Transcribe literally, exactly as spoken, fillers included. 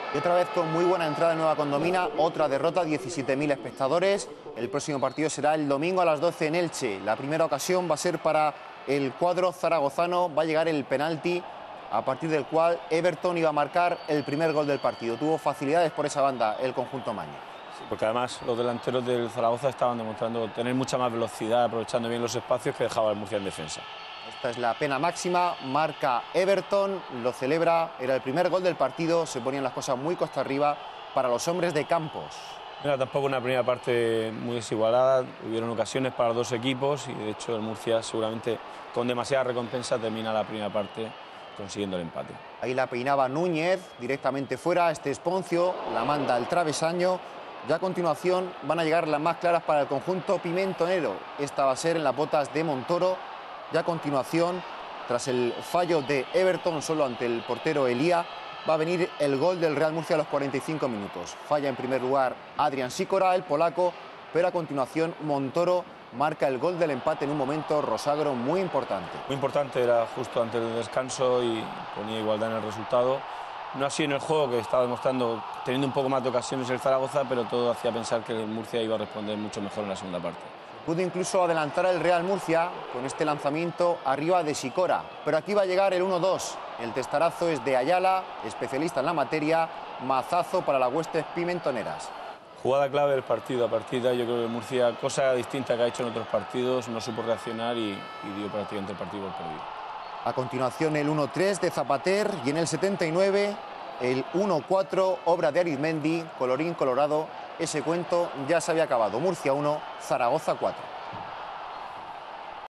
Y otra vez con muy buena entrada en Nueva Condomina, otra derrota, diecisiete mil espectadores. El próximo partido será el domingo a las doce en Elche. La primera ocasión va a ser para el cuadro zaragozano. Va a llegar el penalti, a partir del cual Everton iba a marcar el primer gol del partido. Tuvo facilidades por esa banda el conjunto maño. Sí, porque además los delanteros del Zaragoza estaban demostrando tener mucha más velocidad, aprovechando bien los espacios que dejaba el Murcia en defensa. Esta es la pena máxima, marca Everton, lo celebra, era el primer gol del partido, se ponían las cosas muy costa arriba para los hombres de Campos. Mira, tampoco una primera parte muy desigualada, hubieron ocasiones para los dos equipos y de hecho el Murcia seguramente con demasiada recompensa termina la primera parte consiguiendo el empate. Ahí la peinaba Núñez, directamente fuera, este Esponcio, la manda al travesaño. Ya a continuación van a llegar las más claras para el conjunto pimentonero. Esta va a ser en las botas de Montoro. Ya a continuación, tras el fallo de Everton solo ante el portero Elía, va a venir el gol del Real Murcia a los cuarenta y cinco minutos. Falla en primer lugar Adrián Sikora, el polaco, pero a continuación Montoro marca el gol del empate en un momento rosagro muy importante. Muy importante, era justo antes del descanso y ponía igualdad en el resultado. No así en el juego, que estaba demostrando, teniendo un poco más de ocasiones el Zaragoza, pero todo hacía pensar que el Murcia iba a responder mucho mejor en la segunda parte. Pudo incluso adelantar el Real Murcia con este lanzamiento arriba de Sikora. Pero aquí va a llegar el uno dos. El testarazo es de Ayala, especialista en la materia, mazazo para las huestes pimentoneras. Jugada clave del partido. A partir de ahí yo creo que Murcia, cosa distinta que ha hecho en otros partidos, no supo reaccionar y, y dio prácticamente el partido por perdido. A continuación el uno tres de Zapater y en el setenta y nueve el uno cuatro, obra de Arizmendi, colorín colorado. Ese cuento ya se había acabado. Murcia uno, Zaragoza cuatro.